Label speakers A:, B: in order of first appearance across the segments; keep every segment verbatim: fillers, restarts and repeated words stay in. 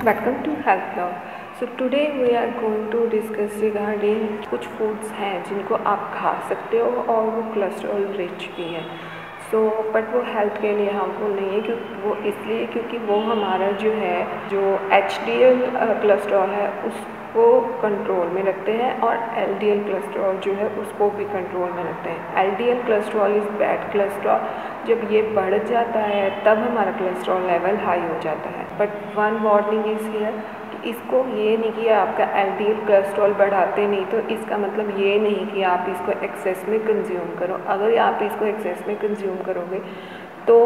A: Welcome to Health Blog. So today we are going to discuss regarding कुछ foods हैं जिनको आप खा सकते हो और वो कोलेस्ट्रॉल रिच भी है. सो so, बट वो हेल्थ के लिए हार्मफुल नहीं है क्योंकि वो इसलिए क्योंकि वो हमारा जो है जो एच डी एल कोलेस्ट्रॉल है उसको कंट्रोल में रखते हैं और एल डी एल कोलेस्ट्रॉल जो है उसको भी कंट्रोल में रखते हैं. L D L cholesterol is bad cholesterol. जब ये बढ़ जाता है तब हमारा कोलेस्ट्रॉल लेवल हाई हो जाता है. But one warning is here कि इसको ये नहीं कि आपका एल डी एल कोलेस्ट्रॉल बढ़ाते नहीं तो इसका मतलब ये नहीं कि आप इसको एक्सेस में कंज्यूम करो. अगर आप इसको एक्सेस में कंज्यूम करोगे तो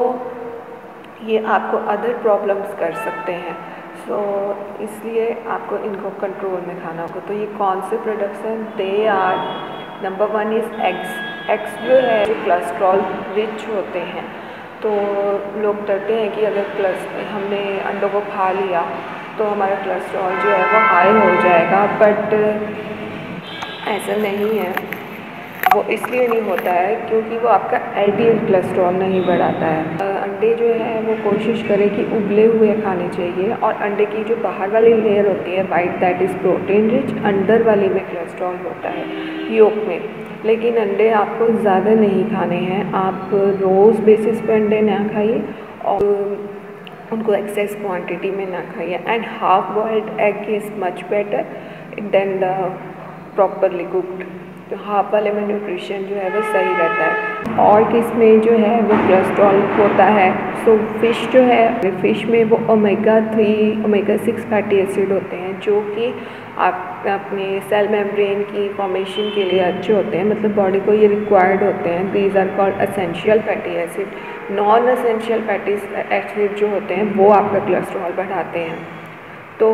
A: ये आपको अदर प्रॉब्लम्स कर सकते हैं. सो so, इसलिए आपको इनको कंट्रोल में खाना होगा. तो ये कौन से प्रोडक्ट्स हैं? They are number one is eggs. Eggs जो है जो कोलेस्ट्रॉल रिच होते हैं. तो लोग डरते हैं कि अगर प्लस हमने अंडों को खा लिया तो हमारा कोलेस्ट्रॉल जो है वो हाई हो जाएगा. बट ऐसा नहीं है. वो इसलिए नहीं होता है क्योंकि वो आपका एल डी एल कोलेस्ट्रॉल नहीं बढ़ाता है. अंडे जो है वो कोशिश करें कि उबले हुए खाने चाहिए. और अंडे की जो बाहर वाली लेयर होती है white, that is protein rich. अंदर वाली में कोलेस्ट्रॉल होता है योक में. लेकिन अंडे आपको ज़्यादा नहीं खाने हैं. आप रोज़ बेसिस पे अंडे ना खाइए और उनको एक्सेस क्वांटिटी में ना खाइए. And half boiled egg is much better than the properly cooked. तो हाफ वाले में न्यूट्रिशन जो है वो सही रहता है. और किस में जो है वो कोलेस्ट्रॉल होता है. सो फिश जो है, फ़िश में वो omega three omega six fatty acid होते हैं जो कि आप अपने सेल मेम्ब्रेन की फॉर्मेशन के लिए अच्छे होते हैं. मतलब बॉडी को ये रिक्वायर्ड होते हैं. These are called essential fatty acid. Non essential fatty acid जो होते हैं वो आपका कोलेस्ट्रॉल बढ़ाते हैं. तो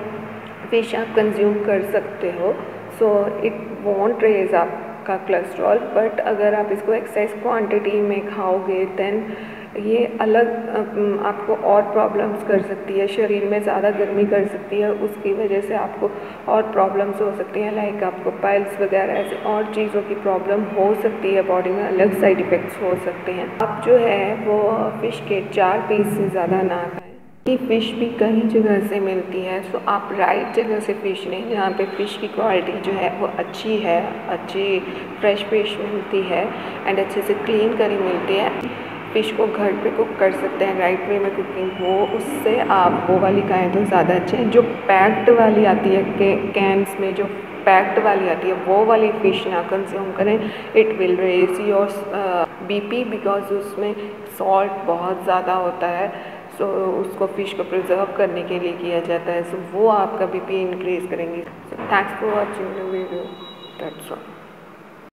A: फिश आप कंज्यूम कर सकते हो. सो इट वॉन्ट रेज आपका कोलेस्ट्रॉल. बट अगर आप इसको एक्सेस क्वांटिटी में खाओगे दैन ये अलग आपको और प्रॉब्लम्स कर सकती है. शरीर में ज़्यादा गर्मी कर सकती है. उसकी वजह से आपको और प्रॉब्लम्स हो सकती हैं. लाइक आपको पाइल्स वगैरह ऐसे और चीज़ों की प्रॉब्लम हो सकती है. बॉडी में अलग साइड इफ़ेक्ट्स हो सकते हैं. आप जो है वो फ़िश के चार पीस से ज़्यादा ना खाएं. ये फ़िश भी कई जगह से मिलती है. सो आप राइट जगह से फ़िश लें जहाँ पे फ़िश की क्वालिटी जो है वो अच्छी है, अच्छी फ्रेश फ़िश मिलती है एंड अच्छे से क्लीन करी मिलती है. फ़िश को घर पे कुक कर सकते हैं. राइट वे में कुकिंग हो उससे आप वो वाली खाएँ तो ज़्यादा अच्छे हैं. जो पैक्ड वाली आती है के कैंस में जो पैक्ड वाली आती है वो वाली फ़िश ना कंज्यूम करें. It will raise your B P because उसमें सॉल्ट बहुत ज़्यादा होता है. सो so, उसको फ़िश को प्रिजर्व करने के लिए किया जाता है. सो so, वो आपका बी पी इंक्रीज़ करेंगे. So thanks for watching the video. That's all.